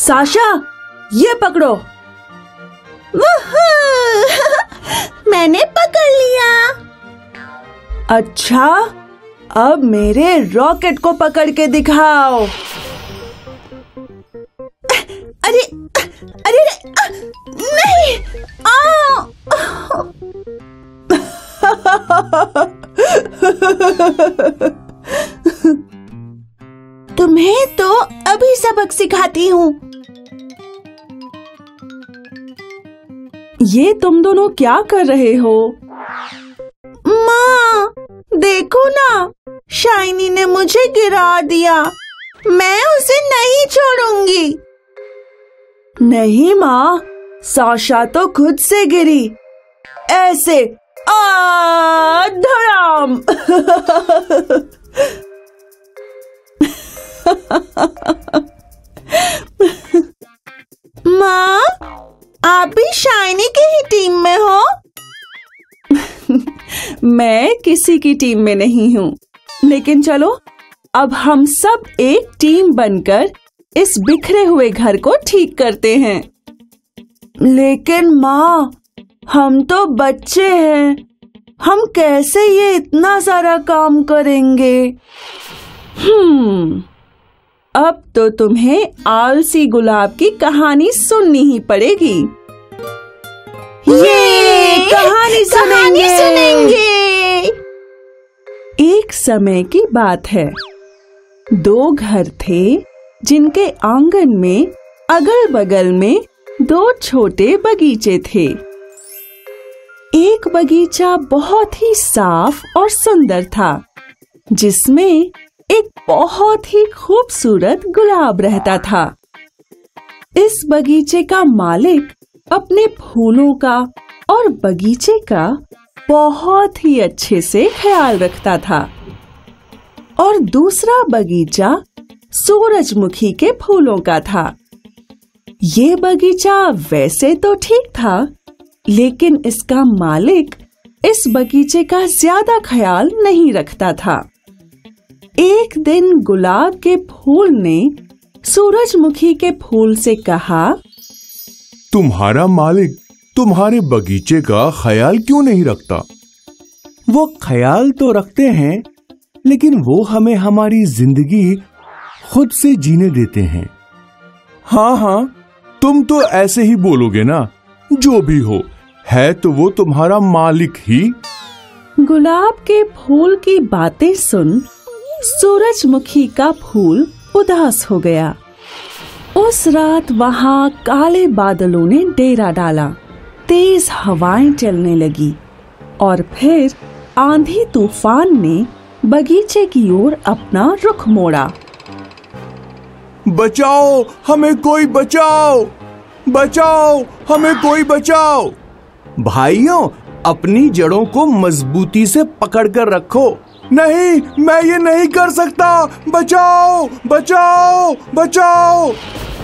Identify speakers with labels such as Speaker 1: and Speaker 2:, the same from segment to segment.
Speaker 1: Sasha, ये पकड़ो।
Speaker 2: मैंने पकड़ लिया।
Speaker 1: अच्छा, अब मेरे रॉकेट को पकड़ के दिखाओ।
Speaker 2: अरे अरे नहीं। तुम्हें तो अभी सबक सिखाती हूँ।
Speaker 1: ये तुम दोनों क्या कर रहे हो?
Speaker 2: माँ, देखो ना, शाइनी ने मुझे गिरा दिया। मैं उसे नहीं छोड़ूंगी।
Speaker 1: नहीं माँ, साशा तो खुद से गिरी, ऐसे धड़ाम।
Speaker 2: माँ, आप भी शाइनी की ही टीम में हो?
Speaker 1: मैं किसी की टीम में नहीं हूँ, लेकिन चलो अब हम सब एक टीम बनकर इस बिखरे हुए घर को ठीक करते हैं। लेकिन माँ, हम तो बच्चे हैं, हम कैसे ये इतना सारा काम करेंगे? अब तो तुम्हें आलसी गुलाब की कहानी सुननी ही पड़ेगी।
Speaker 2: ये कहानी सुनेंगे।
Speaker 1: एक समय की बात है। दो घर थे जिनके आंगन में अगल बगल में दो छोटे बगीचे थे। एक बगीचा बहुत ही साफ और सुंदर था, जिसमें एक बहुत ही खूबसूरत गुलाब रहता था। इस बगीचे का मालिक अपने फूलों का और बगीचे का बहुत ही अच्छे से ख्याल रखता था। और दूसरा बगीचा सूरजमुखी के फूलों का था। ये बगीचा वैसे तो ठीक था, लेकिन इसका मालिक इस बगीचे का ज्यादा ख्याल नहीं रखता था। एक दिन गुलाब के फूल ने सूरजमुखी के फूल से कहा,
Speaker 3: तुम्हारा मालिक तुम्हारे बगीचे का ख्याल क्यों नहीं रखता?
Speaker 4: वो ख्याल तो रखते हैं, लेकिन वो हमें हमारी जिंदगी खुद से जीने देते हैं।
Speaker 3: हाँ हाँ, तुम तो ऐसे ही बोलोगे ना। जो भी हो, है तो वो तुम्हारा मालिक ही।
Speaker 1: गुलाब के फूल की बातें सुन सूरजमुखी का फूल उदास हो गया। उस रात वहां काले बादलों ने डेरा डाला, तेज हवाएं चलने लगी और फिर आंधी तूफान ने बगीचे की ओर अपना रुख मोड़ा।
Speaker 3: बचाओ, हमें कोई बचाओ! बचाओ, हमें कोई बचाओ!
Speaker 4: भाइयों, अपनी जड़ों को मजबूती से पकड़कर रखो।
Speaker 3: नहीं, मैं ये नहीं कर सकता। बचाओ, बचाओ, बचाओ!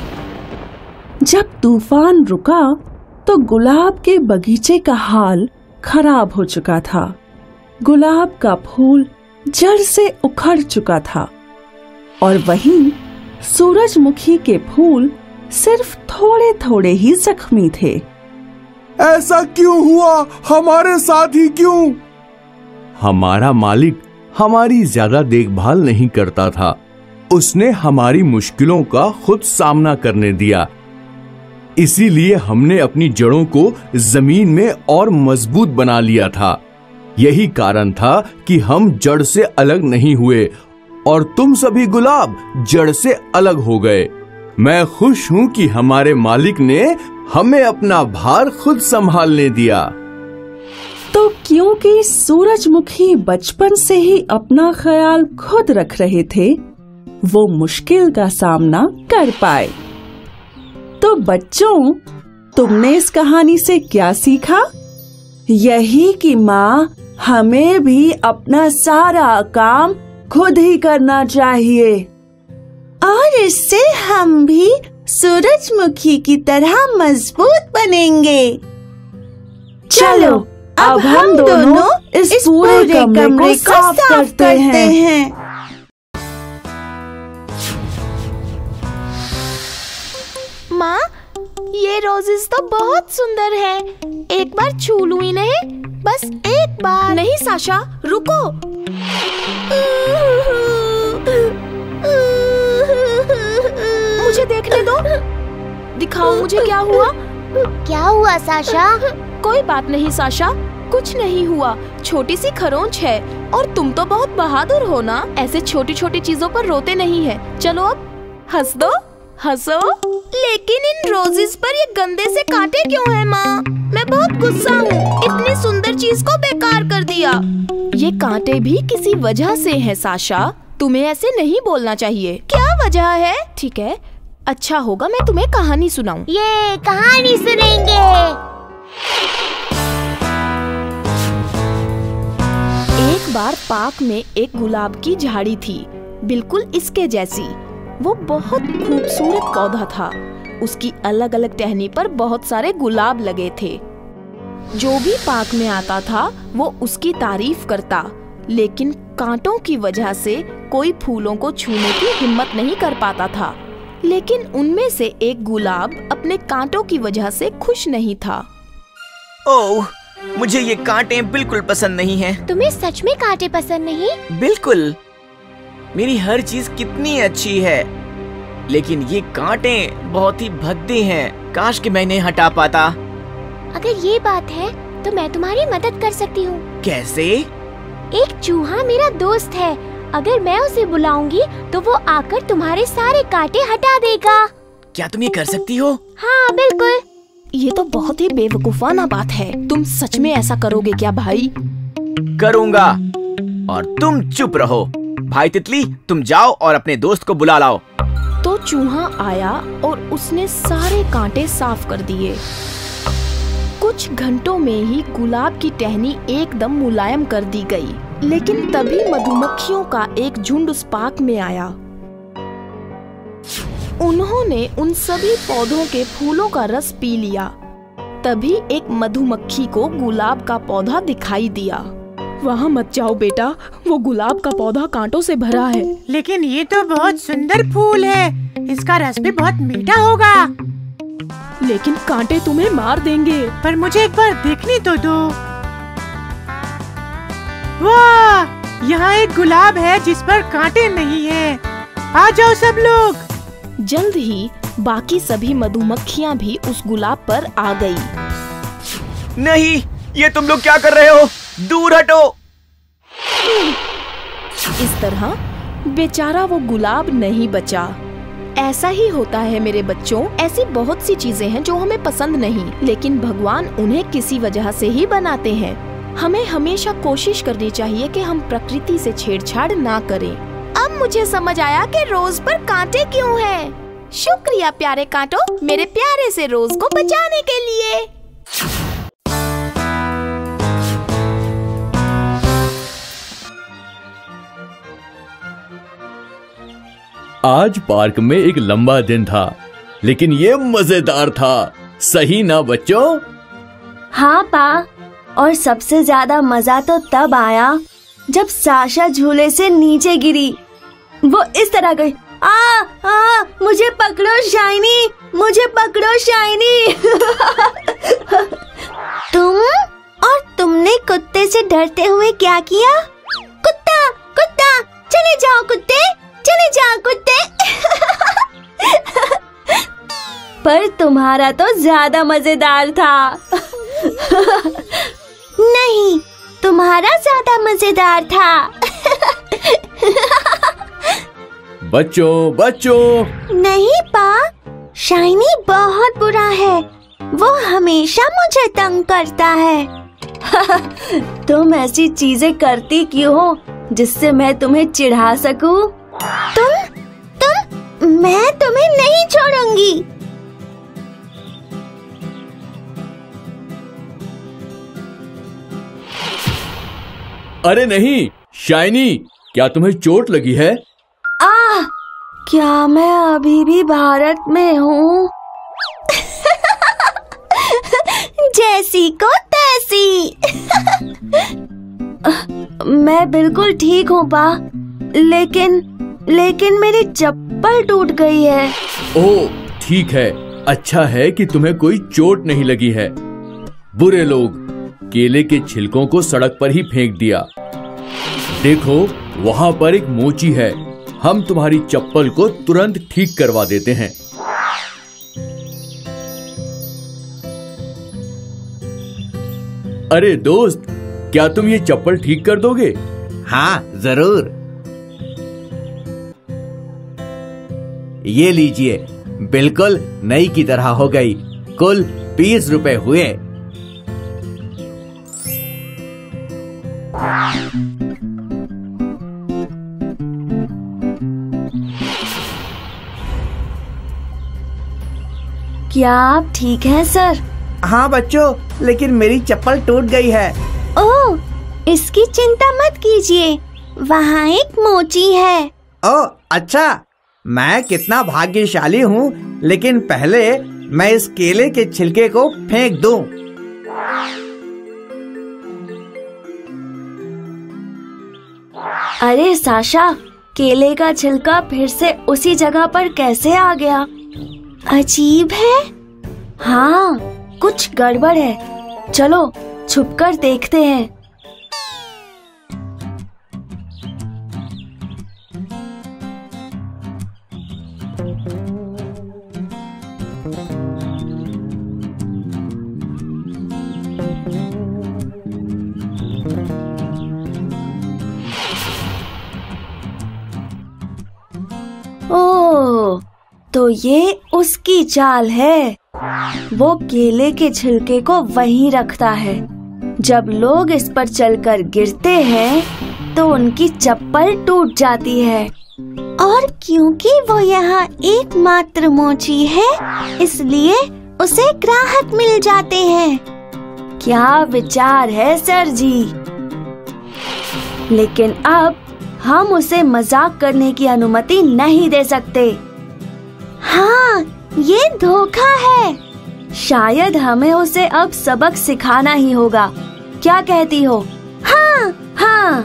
Speaker 1: जब तूफान रुका तो गुलाब के बगीचे का हाल खराब हो चुका था। गुलाब का फूल जड़ से उखड़ चुका था और वहीं सूरजमुखी के फूल सिर्फ थोड़े थोड़े ही जख्मी थे।
Speaker 3: ऐसा क्यों हुआ? हमारे साथ ही क्यों?
Speaker 4: हमारा मालिक हमारी ज्यादा देखभाल नहीं करता था। उसने हमारी मुश्किलों का खुद सामना करने दिया। इसीलिए हमने अपनी जड़ों को जमीन में और मजबूत बना लिया था। यही कारण था कि हम जड़ से अलग नहीं हुए और तुम सभी गुलाब जड़ से अलग हो गए। मैं खुश हूँ कि हमारे मालिक ने हमें अपना भार खुद संभालने दिया।
Speaker 1: तो क्योंकि सूरजमुखी बचपन से ही अपना ख्याल खुद रख रहे थे, वो मुश्किल का सामना कर पाए। तो बच्चों, तुमने इस कहानी से क्या सीखा? यही कि माँ, हमें भी अपना सारा काम खुद ही करना चाहिए
Speaker 2: और इससे हम भी सूरजमुखी की तरह मजबूत बनेंगे। चलो अब हम दोनों इस पूरे कमरे को साफ करते हैं।
Speaker 5: ये रोजेस तो बहुत सुंदर है। एक बार छू लूं इन्हें, बस एक बार। नहीं साशा, रुको। मुझे देखने दो। दिखाओ मुझे क्या हुआ।
Speaker 6: क्या हुआ साशा?
Speaker 5: कोई बात नहीं साशा, कुछ नहीं हुआ। छोटी सी खरोंच है और तुम तो बहुत बहादुर हो ना, ऐसे छोटी छोटी चीजों पर रोते नहीं है। चलो अब हंस दो, हंसो। लेकिन इन रोजेस पर ये गंदे से कांटे क्यों हैं माँ? मैं बहुत गुस्सा हूँ, इतनी सुंदर चीज को बेकार कर दिया। ये कांटे भी किसी वजह से हैं साशा, तुम्हें ऐसे नहीं बोलना चाहिए। क्या वजह है? ठीक है, अच्छा होगा मैं तुम्हें कहानी सुनाऊं।
Speaker 6: ये कहानी सुनेंगे।
Speaker 5: एक बार पार्क में एक गुलाब की झाड़ी थी, बिल्कुल इसके जैसी। वो बहुत खूबसूरत पौधा था। उसकी अलग अलग टहनी पर बहुत सारे गुलाब लगे थे। जो भी पार्क में आता था वो उसकी तारीफ करता, लेकिन कांटों की वजह से कोई फूलों को छूने की हिम्मत नहीं कर पाता था। लेकिन उनमें से एक गुलाब अपने कांटों की वजह से खुश नहीं था।
Speaker 7: ओह, मुझे ये कांटे बिल्कुल पसंद नहीं हैं।
Speaker 6: तुम्हें सच में कांटे पसंद नहीं?
Speaker 7: बिल्कुल, मेरी हर चीज कितनी अच्छी है, लेकिन ये कांटे बहुत ही भद्दे हैं। काश कि मैं इन्हें हटा पाता।
Speaker 6: अगर ये बात है तो मैं तुम्हारी मदद कर सकती हूँ।
Speaker 7: कैसे?
Speaker 6: एक चूहा मेरा दोस्त है, अगर मैं उसे बुलाऊंगी तो वो आकर तुम्हारे सारे कांटे हटा देगा।
Speaker 7: क्या तुम ये कर सकती हो?
Speaker 6: हाँ बिल्कुल।
Speaker 5: ये तो बहुत ही बेवकूफाना बात है। तुम सच में ऐसा करोगे क्या भाई?
Speaker 7: करूँगा, और तुम चुप रहो। भाई तितली, तुम जाओ और अपने दोस्त को बुला लाओ।
Speaker 5: तो चूहा आया और उसने सारे कांटे साफ कर दिए। कुछ घंटों में ही गुलाब की टहनी एकदम मुलायम कर दी गई। लेकिन तभी मधुमक्खियों का एक झुंड उस पार्क में आया। उन्होंने उन सभी पौधों के फूलों का रस पी लिया। तभी एक मधुमक्खी को गुलाब का पौधा दिखाई दिया। वहाँ मत जाओ बेटा, वो गुलाब का पौधा कांटों से भरा है।
Speaker 8: लेकिन ये तो बहुत सुंदर फूल है, इसका रस भी बहुत मीठा होगा।
Speaker 5: लेकिन कांटे तुम्हें मार देंगे।
Speaker 8: पर मुझे एक बार देखने तो दो। वाह, यहाँ एक गुलाब है जिस पर कांटे नहीं हैं। आ जाओ सब लोग।
Speaker 5: जल्द ही बाकी सभी मधुमक्खियाँ भी उस गुलाब पर आ गई।
Speaker 7: नहीं, ये तुम लोग क्या कर रहे हो? दूर हटो।
Speaker 5: इस तरह बेचारा वो गुलाब नहीं बचा। ऐसा ही होता है मेरे बच्चों, ऐसी बहुत सी चीजें हैं जो हमें पसंद नहीं, लेकिन भगवान उन्हें किसी वजह से ही बनाते हैं। हमें हमेशा कोशिश करनी चाहिए कि हम प्रकृति से छेड़छाड़ ना करें। अब मुझे समझ आया कि रोज पर कांटे क्यों हैं। शुक्रिया प्यारे कांटों, मेरे प्यारे से रोज को बचाने के लिए।
Speaker 4: आज पार्क में एक लंबा दिन था, लेकिन ये मजेदार था। सही ना बच्चों?
Speaker 2: हाँ पा, और सबसे ज्यादा मजा तो तब आया जब साशा झूले से नीचे गिरी। वो इस तरह गई, मुझे पकड़ो शाइनी, मुझे पकड़ो शाइनी। तुमने कुत्ते से डरते हुए क्या किया? कुत्ता, कुत्ता, चले जाओ कुत्ते, चले जाओ कुत्ते। पर तुम्हारा तो ज्यादा मजेदार था। नहीं, तुम्हारा ज्यादा मजेदार था।
Speaker 4: बच्चों
Speaker 2: नहीं पा, शाइनी बहुत बुरा है, वो हमेशा मुझे तंग करता है। तुम ऐसी चीजें करती क्यों हो जिससे मैं तुम्हें चिढ़ा सकूं? मैं तुम्हें नहीं छोड़ूंगी।
Speaker 4: अरे नहीं शाइनी, क्या तुम्हें चोट लगी है?
Speaker 2: क्या मैं अभी भी भारत में हूँ? जैसी को तैसी। मैं बिल्कुल ठीक हूँ पा, लेकिन मेरी चप्पल टूट गई है।
Speaker 4: ओह ठीक है, अच्छा है कि तुम्हें कोई चोट नहीं लगी है। बुरे लोग केले के छिलकों को सड़क पर ही फेंक दिया। देखो, वहां पर एक मोची है। हम तुम्हारी चप्पल को तुरंत ठीक करवा देते हैं। अरे दोस्त, क्या तुम ये चप्पल ठीक कर दोगे?
Speaker 7: हाँ जरूर। ये लीजिए, बिल्कुल नई की तरह हो गई। कुल 20 रुपए हुए।
Speaker 2: क्या आप ठीक हैं सर?
Speaker 7: हाँ बच्चों, लेकिन मेरी चप्पल टूट गई है।
Speaker 6: ओह, इसकी चिंता मत कीजिए, वहाँ एक मोची है।
Speaker 7: ओह अच्छा, मैं कितना भाग्यशाली हूँ। लेकिन पहले मैं इस केले के छिलके को फेंक दूं।
Speaker 2: अरे साशा, केले का छिलका फिर से उसी जगह पर कैसे आ गया?
Speaker 6: अजीब है।
Speaker 2: हाँ, कुछ गड़बड़ है। चलो छुपकर देखते हैं। ओह, तो ये उसकी चाल है। वो केले के छिलके को वहीं रखता है। जब लोग इस पर चलकर गिरते हैं तो उनकी चप्पल टूट जाती है।
Speaker 6: और क्योंकि वो यहाँ एकमात्र मोची है, इसलिए उसे ग्राहक मिल जाते हैं।
Speaker 2: क्या विचार है सर जी। लेकिन अब हम उसे मजाक करने की अनुमति नहीं दे सकते।
Speaker 6: हाँ, ये धोखा है।
Speaker 2: शायद हमें उसे अब सबक सिखाना ही होगा। क्या कहती हो?
Speaker 6: हाँ
Speaker 2: हाँ।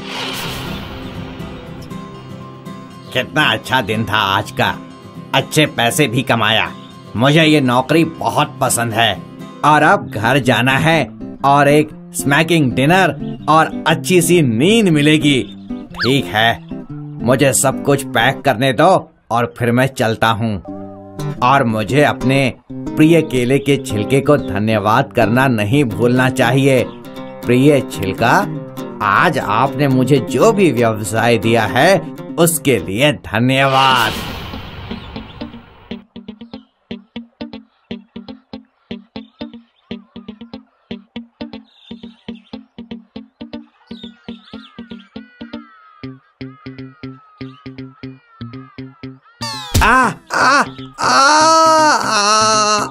Speaker 7: कितना अच्छा दिन था आज का। अच्छे पैसे भी कमाया। मुझे ये नौकरी बहुत पसंद है। और अब घर जाना है और एक स्मैकिंग डिनर और अच्छी सी नींद मिलेगी। ठीक है, मुझे सब कुछ पैक करने दो और फिर मैं चलता हूँ। और मुझे अपने प्रिय केले के छिलके को धन्यवाद करना नहीं भूलना चाहिए। प्रिय छिलका, आज आपने मुझे जो भी व्यवसाय दिया है उसके लिए धन्यवाद। आ आ आ आ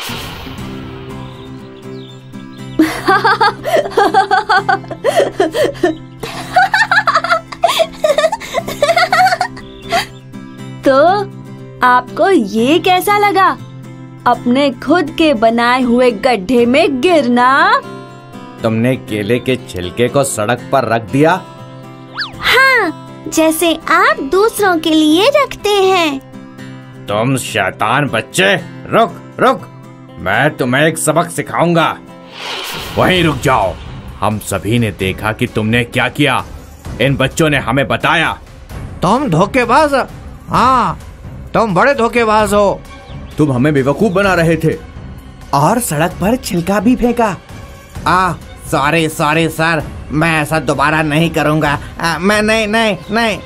Speaker 2: तो आपको ये कैसा लगा? अपने खुद के बनाए हुए गड्ढे में गिरना?
Speaker 7: तुमने केले के छिलके को सड़क पर रख दिया?
Speaker 6: हाँ, जैसे आप दूसरों के लिए रखते हैं।
Speaker 7: तुम शैतान बच्चे, रुक रुक, मैं तुम्हें एक सबक सिखाऊंगा। वहीं रुक जाओ। हम सभी ने देखा कि तुमने क्या किया। इन बच्चों ने हमें बताया। तुम धोखेबाज। हाँ, तुम बड़े धोखेबाज हो।
Speaker 4: तुम हमें बेवकूफ बना रहे थे।
Speaker 7: और सड़क पर छिलका भी फेंका। सॉरी सॉरी सर, मैं ऐसा दोबारा नहीं करूंगा। मैं नहीं नहीं नहीं।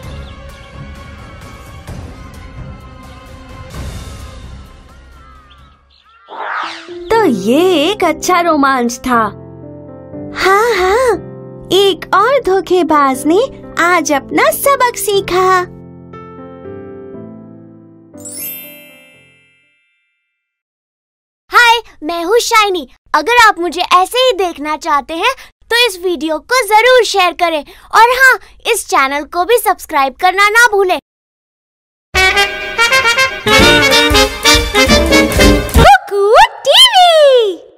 Speaker 2: तो ये एक अच्छा रोमांच था।
Speaker 6: हाँ हाँ, एक और धोखेबाज ने आज अपना सबक सीखा। हाय, मैं हूँ शाइनी। अगर आप मुझे ऐसे ही देखना चाहते हैं तो इस वीडियो को जरूर शेयर करें और हाँ, इस चैनल को भी सब्सक्राइब करना ना भूलें।